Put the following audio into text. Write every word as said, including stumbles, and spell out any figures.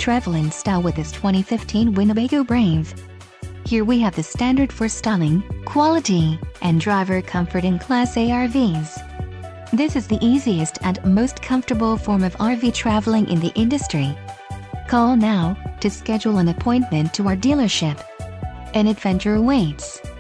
travel in style with this twenty fifteen Winnebago Brave. Here we have the standard for styling, quality, and driver comfort in Class A R Vs. This is the easiest and most comfortable form of R V traveling in the industry. Call now to schedule an appointment to our dealership. An adventure awaits.